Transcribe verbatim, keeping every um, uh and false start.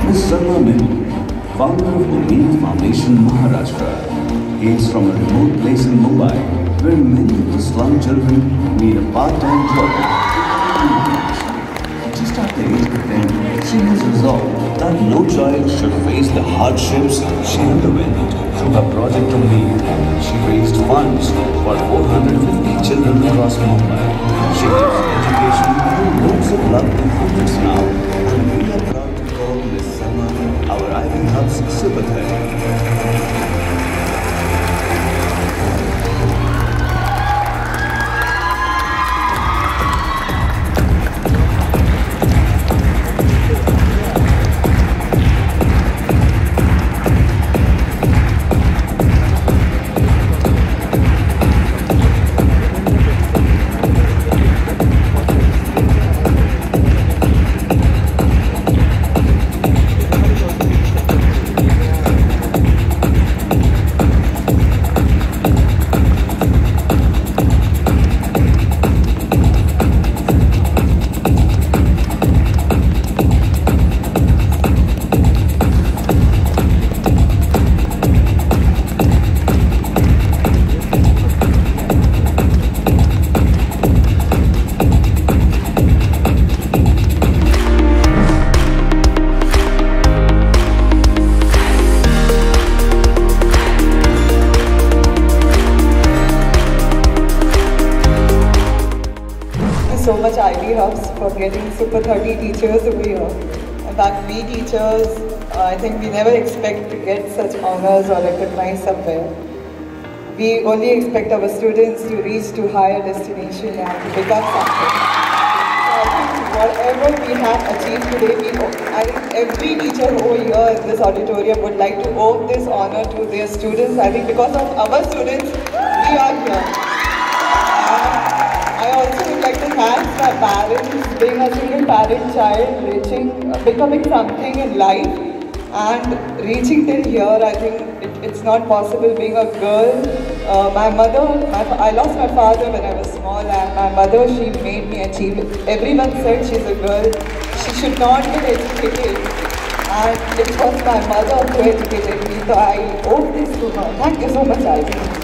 Miss Salma Memon, founder of Umeed Foundation, Maharashtra, hails from a remote place in Mumbai where many of the slum children need a part-time job. Just at the age of ten, she has resolved that no child should face the hardships she underwent. Through her project Umeed, she raised funds for four hundred fifty children across Mumbai. She gives education and loads of love to hundreds now, and we are proud to call Miss Salma our I V Hub's superhero. So much I V Hubs for getting super thirty teachers over here. In fact, we teachers, uh, I think we never expect to get such honors or recognized somewhere. We only expect our students to reach to higher destination and to become something. So I think whatever we have achieved today, we, I think every teacher over here in this auditorium would like to owe this honor to their students. I think because of our students, we are here. I also would like to thank my parents, being a single parent child, reaching, uh, becoming something in life and reaching till here. I think it, it's not possible being a girl. Uh, my mother, my, I lost my father when I was small, and my mother, she made me achieve it. Everyone said she's a girl, she should not get educated, and it was my mother who educated me, so I owe this to her. Thank you so much, Sajid.